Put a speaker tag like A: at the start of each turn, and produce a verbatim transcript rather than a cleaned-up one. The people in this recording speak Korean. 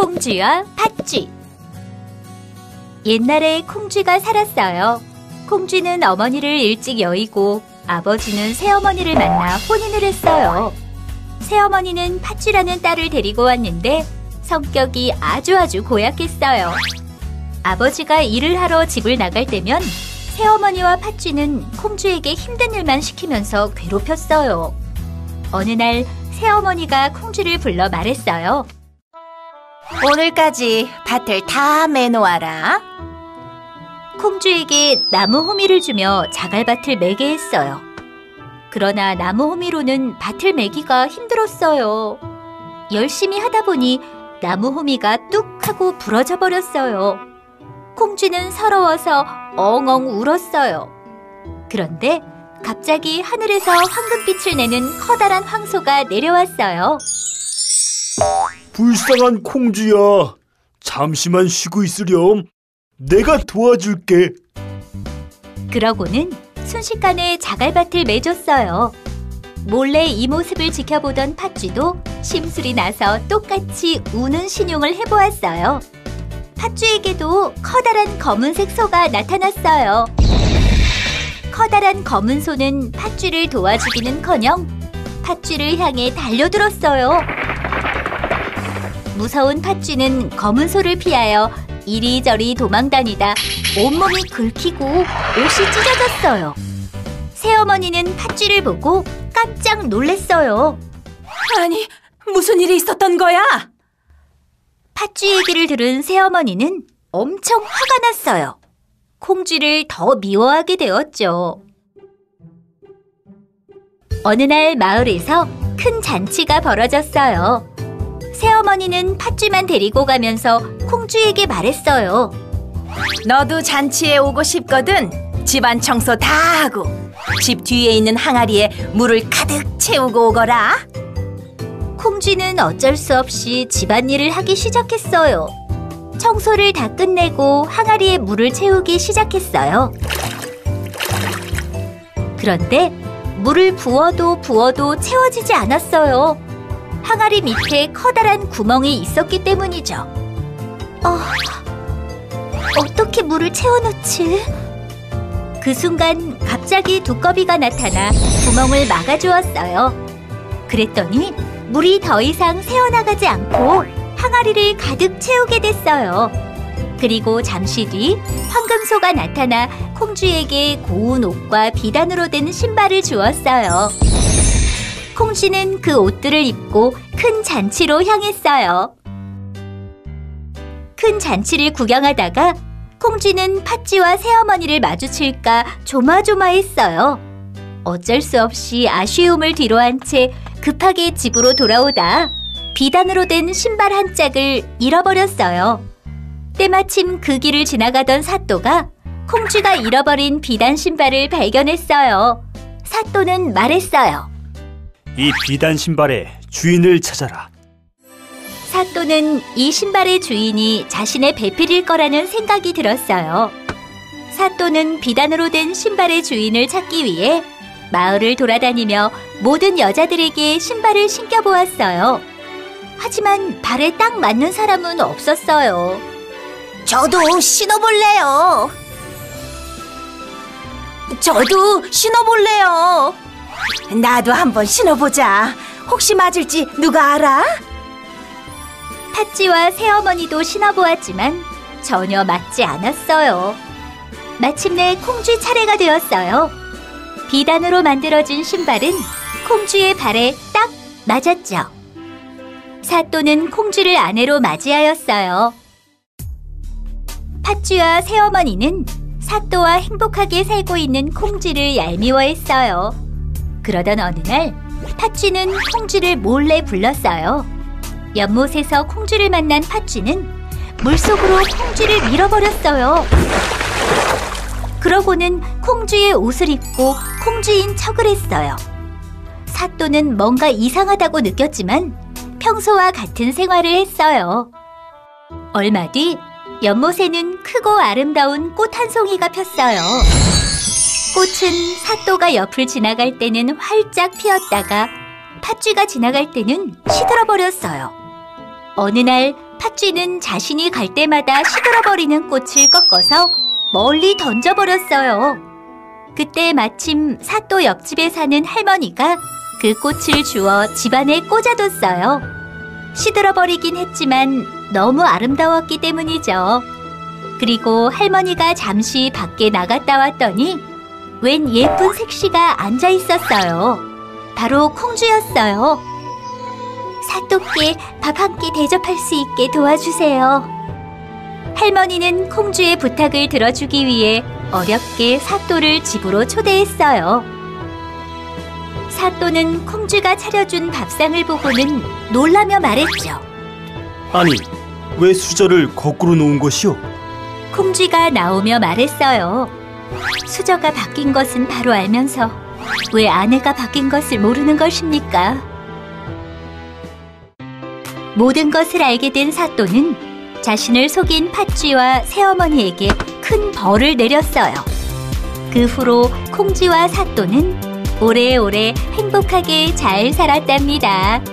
A: 콩쥐와 팥쥐. 옛날에 콩쥐가 살았어요. 콩쥐는 어머니를 일찍 여의고 아버지는 새어머니를 만나 혼인을 했어요. 새어머니는 팥쥐라는 딸을 데리고 왔는데 성격이 아주 아주 고약했어요. 아버지가 일을 하러 집을 나갈 때면 새어머니와 팥쥐는 콩쥐에게 힘든 일만 시키면서 괴롭혔어요. 어느 날 새어머니가 콩쥐를 불러 말했어요.
B: 오늘까지 밭을 다 매놓아라.
A: 콩쥐에게 나무 호미를 주며 자갈밭을 매게 했어요. 그러나 나무 호미로는 밭을 매기가 힘들었어요. 열심히 하다 보니 나무 호미가 뚝 하고 부러져 버렸어요. 콩쥐는 서러워서 엉엉 울었어요. 그런데 갑자기 하늘에서 황금빛을 내는 커다란 황소가 내려왔어요.
C: 불쌍한 콩쥐야, 잠시만 쉬고 있으렴. 내가 도와줄게.
A: 그러고는 순식간에 자갈밭을 매줬어요. 몰래 이 모습을 지켜보던 팥쥐도 심술이 나서 똑같이 우는 신용을 해보았어요. 팥쥐에게도 커다란 검은색 소가 나타났어요. 커다란 검은 소는 팥쥐를 도와주기는커녕 팥쥐를 향해 달려들었어요. 무서운 팥쥐는 검은 소를 피하여 이리저리 도망다니다 온몸이 긁히고 옷이 찢어졌어요. 새어머니는 팥쥐를 보고 깜짝 놀랐어요.
B: 아니, 무슨 일이 있었던 거야?
A: 팥쥐 얘기를 들은 새어머니는 엄청 화가 났어요. 콩쥐를 더 미워하게 되었죠. 어느 날 마을에서 큰 잔치가 벌어졌어요. 새어머니는 팥쥐만 데리고 가면서 콩쥐에게 말했어요.
B: 너도 잔치에 오고 싶거든. 집안 청소 다 하고 집 뒤에 있는 항아리에 물을 가득 채우고 오거라.
A: 콩쥐는 어쩔 수 없이 집안일을 하기 시작했어요. 청소를 다 끝내고 항아리에 물을 채우기 시작했어요. 그런데 물을 부어도 부어도 채워지지 않았어요. 항아리 밑에 커다란 구멍이 있었기 때문이죠. 어, 어떻게 물을 채워놓지? 그 순간 갑자기 두꺼비가 나타나 구멍을 막아주었어요. 그랬더니 물이 더 이상 새어나가지 않고 항아리를 가득 채우게 됐어요. 그리고 잠시 뒤 황금소가 나타나 콩쥐에게 고운 옷과 비단으로 된 신발을 주었어요. 콩쥐는 그 옷들을 입고 큰 잔치로 향했어요. 큰 잔치를 구경하다가 콩쥐는 팥쥐와 새어머니를 마주칠까 조마조마했어요. 어쩔 수 없이 아쉬움을 뒤로한 채 급하게 집으로 돌아오다 비단으로 된 신발 한 짝을 잃어버렸어요. 때마침 그 길을 지나가던 사또가 콩쥐가 잃어버린 비단 신발을 발견했어요. 사또는 말했어요.
C: 이 비단 신발의 주인을 찾아라.
A: 사또는 이 신발의 주인이 자신의 배필일 거라는 생각이 들었어요. 사또는 비단으로 된 신발의 주인을 찾기 위해 마을을 돌아다니며 모든 여자들에게 신발을 신겨보았어요. 하지만 발에 딱 맞는 사람은 없었어요.
B: 저도 신어볼래요. 저도 신어볼래요. 나도 한번 신어보자. 혹시 맞을지 누가 알아?
A: 팥쥐와 새어머니도 신어보았지만 전혀 맞지 않았어요. 마침내 콩쥐 차례가 되었어요. 비단으로 만들어진 신발은 콩쥐의 발에 딱 맞았죠. 사또는 콩쥐를 아내로 맞이하였어요. 팥쥐와 새어머니는 사또와 행복하게 살고 있는 콩쥐를 얄미워했어요. 그러던 어느 날 팥쥐는 콩쥐를 몰래 불렀어요. 연못에서 콩쥐를 만난 팥쥐는 물속으로 콩쥐를 밀어버렸어요. 그러고는 콩쥐의 옷을 입고 콩쥐인 척을 했어요. 사또는 뭔가 이상하다고 느꼈지만 평소와 같은 생활을 했어요. 얼마 뒤 연못에는 크고 아름다운 꽃 한 송이가 폈어요. 꽃은 사또가 옆을 지나갈 때는 활짝 피었다가 팥쥐가 지나갈 때는 시들어 버렸어요. 어느 날 팥쥐는 자신이 갈 때마다 시들어버리는 꽃을 꺾어서 멀리 던져버렸어요. 그때 마침 사또 옆집에 사는 할머니가 그 꽃을 주워 집안에 꽂아뒀어요. 시들어버리긴 했지만 너무 아름다웠기 때문이죠. 그리고 할머니가 잠시 밖에 나갔다 왔더니 웬 예쁜 색시가 앉아 있었어요. 바로 콩쥐였어요. 사또께 밥 한 끼 대접할 수 있게 도와주세요. 할머니는 콩쥐의 부탁을 들어주기 위해 어렵게 사또를 집으로 초대했어요. 사또는 콩쥐가 차려준 밥상을 보고는 놀라며 말했죠.
C: 아니, 왜 수저를 거꾸로 놓은 것이오?
A: 콩쥐가 나오며 말했어요. 수저가 바뀐 것은 바로 알면서 왜 아내가 바뀐 것을 모르는 것입니까? 모든 것을 알게 된 사또는 자신을 속인 팥쥐와 새어머니에게 큰 벌을 내렸어요. 그 후로 콩쥐와 사또는 오래오래 행복하게 잘 살았답니다.